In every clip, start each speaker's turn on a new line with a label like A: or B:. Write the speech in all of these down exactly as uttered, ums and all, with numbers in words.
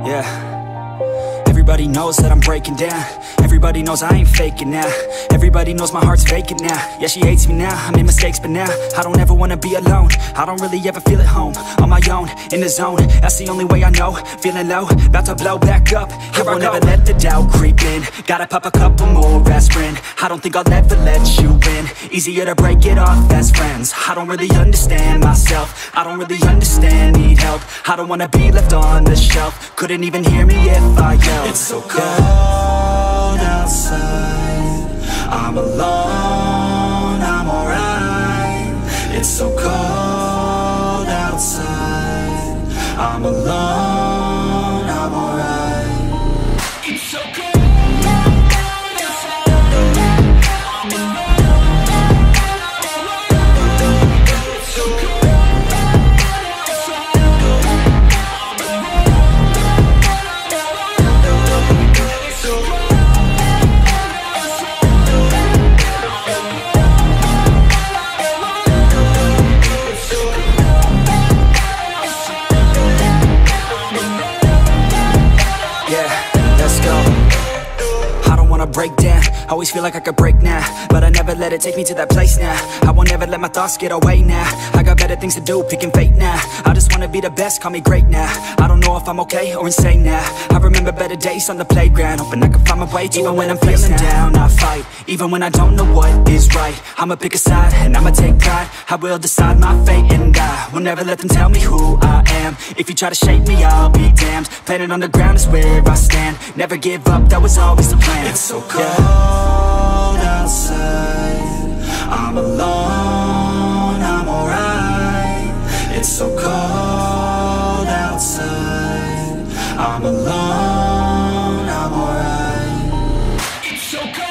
A: Yeah. Everybody knows that I'm breaking down. Everybody knows I ain't faking now. Everybody knows my heart's vacant now. Yeah, she hates me now, I made mistakes but now I don't ever wanna be alone. I don't really ever feel at home. On my own, in the zone, that's the only way I know. Feeling low, about to blow back up. Here I won't ever let the doubt creep in. Gotta pop a couple more aspirin. I don't think I'll ever let you in. Easier to break it off as friends. I don't really understand myself. I don't really understand, need help. I don't wanna be left on the shelf. Couldn't even hear me if I yelled. It's so cold outside, I'm alone, I'm alright. It's so cold outside, I'm alone, I'm alright. It's so cold. Break down, always feel like I could break now, but I never let it take me to that place now. I won't ever let my thoughts get away now. I got better things to do, picking fate now. I just wanna be the best, call me great now. I don't know if I'm okay or insane now. I remember better days on the playground, hoping I can find my way to even when I'm feeling down, I fight, even when I don't know what is right. I'ma pick a side, and I'ma take pride. I will decide my fate, and I will never let them tell me who I am. If you try to shake me, I'll be damned. Planet on the ground is where I stand. Never give up, that was always the plan. It's so cold outside, I'm alone, I'm alright. It's so cold outside, I'm alone, I'm alright. It's so cold.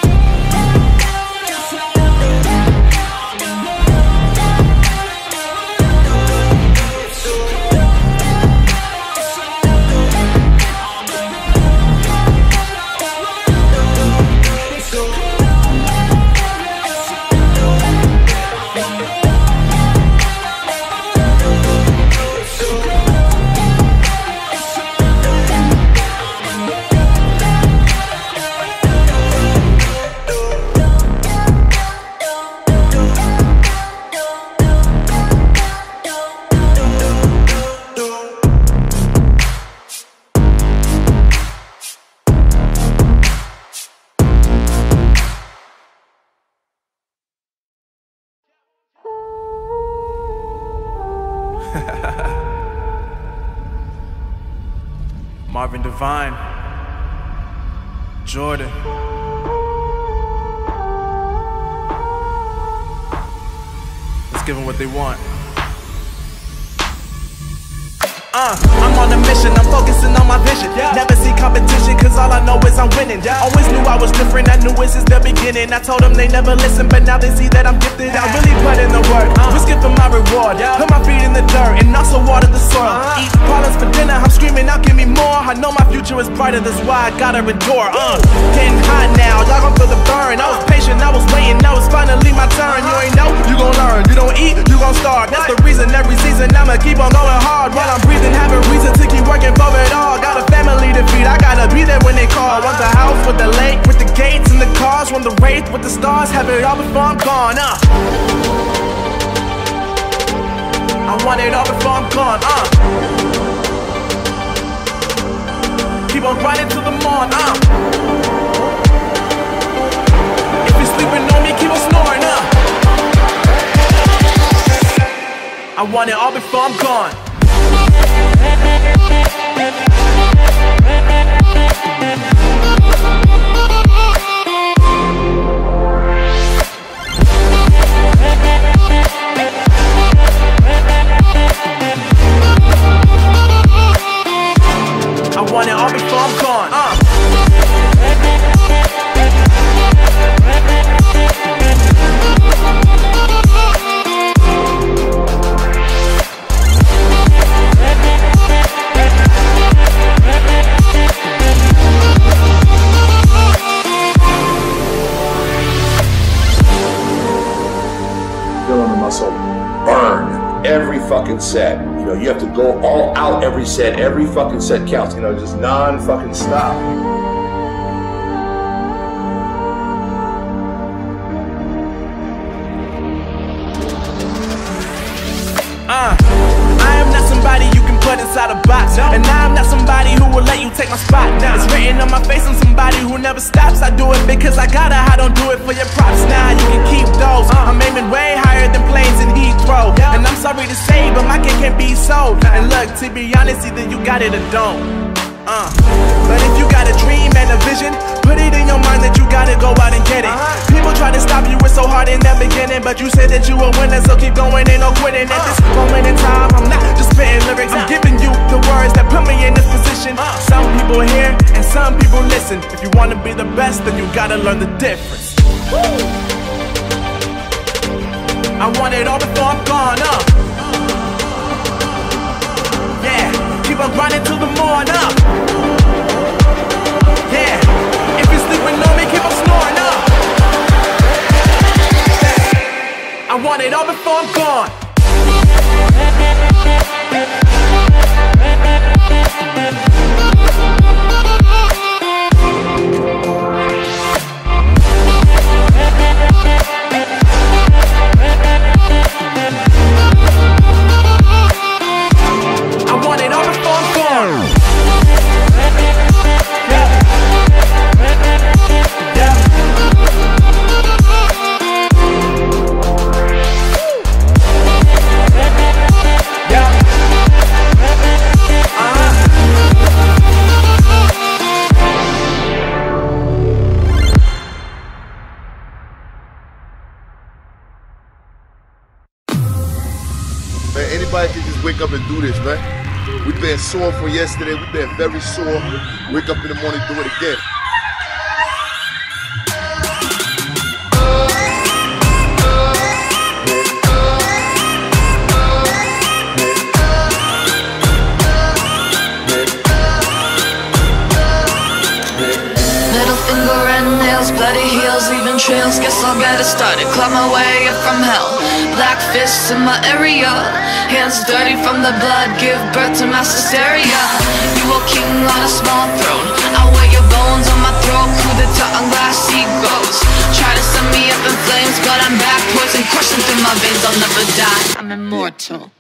B: Marvin Devine, Jordan. Let's give them what they want. Uh, I'm on a mission, I'm focusing on my vision. Yeah. Never see competition, cause all I know is I'm winning. Yeah. Always knew I was different, I knew it since the beginning. I told them they never listen, but now they see that I'm gifted. I really put in the work, uh. risking for my reward. Yeah. Put my feet in the dirt, and also water the soil. uh. Eat problems for dinner, I'm screaming out, give me more. I know my future is brighter, that's why I gotta endure. uh. Getting hot now, y'all gon' feel the burn. I was patient, I was waiting, now it's finally my turn. You ain't know, you gon' learn. You don't eat, you gon' starve. That's the reason every season I'ma keep on going hard. While I'm breathing, having reason to keep working for it all. Got a family to feed, I gotta be there when they call. Want the house with the lake, with the gates and the cars. Want the wraith with the stars, have it all before I'm gone. uh. I want it all before I'm gone. uh. Keep on grinding till the morn. uh. If you're sleeping on me, keep on snoring. uh. I want it all before I'm gone. I want it all before I'm gone. uh.
C: Feel in the muscle. Burn. every fucking set. You know, you have to go all out every set. Every fucking set counts. You know, just non-fucking stop.
B: Uh, I am not somebody you can put inside a box, and I am not somebody who will let you take my spot. It's written on my face, I'm somebody who never stops. I do it because I gotta, I don't do it for your props. Now you can keep those. I'm aiming way higher than planes in Heathrow, and I'm sorry to say, but my cake can't be sold. And look, to be honest, either you got it or don't. Uh, but if you got a dream and a vision, put it in your mind that you gotta go out and get it. People try to stop you, it's so hard in the beginning, but you said that you a winner, so keep going, ain't no quitting. At this moment in time, I'm not just spitting lyrics, I'm giving you the words that put me in this position. Some people hear and some people listen. If you wanna be the best, then you gotta learn the difference. I want it all before I'm gone, uh. Yeah, keep on grinding till the morning up. Yeah, if you're sleeping on me, keep on snoring up. I want it all before I'm gone. I want it all before I'm gone.
C: Anybody can just wake up and do this, man. We've been sore from yesterday. We've been very sore. Wake up in the morning, do it again.
D: Middle finger and nails, bloody heels, leaving trails. Guess I'll get it started, claw my way up from hell. Black fists in my area, hands dirty from the blood, give birth to mass hysteria. You a king on a small throne, I wear your bones on my throat. Coup d'etat on glass egos, try to set me up in flames, but I'm back, poison coursing through my veins. I'll never die, I'm immortal.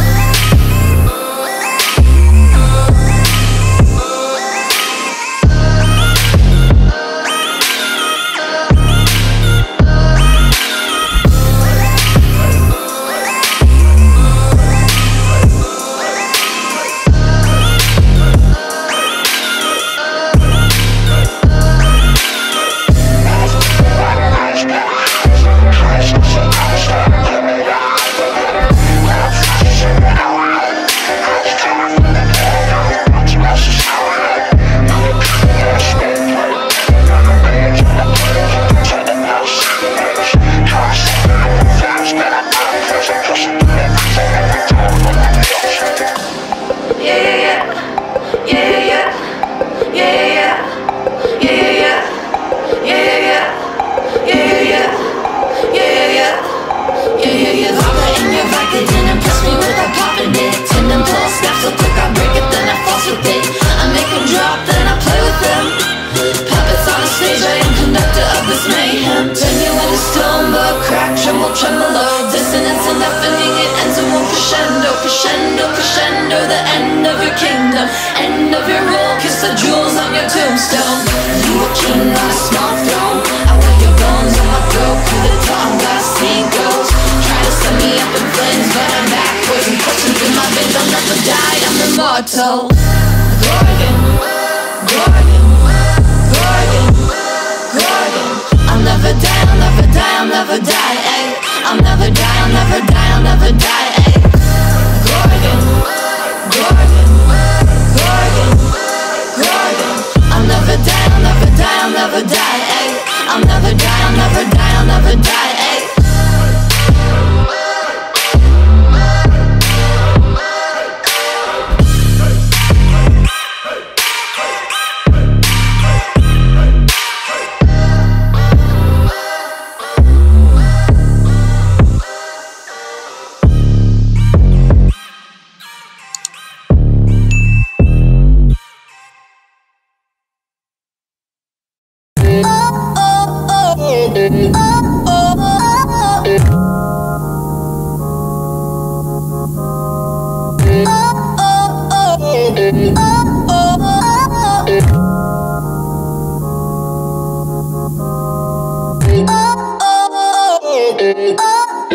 D: Immortal. Gorgon, Gorgon, Gorgon, Gorgon. I'll never die, I'll never die, I'll never die, ayy. I'll never die, I'll never die, I'll never die, ayy. Gorgon, Gorgon, Gorgon, Gorgon. I'll never die, I'll never die, I'll never die, ayy. I'll never die, I'll never die, I'll never die, ayy.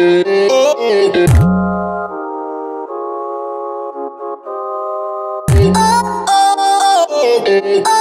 E: Oh, oh, oh, oh.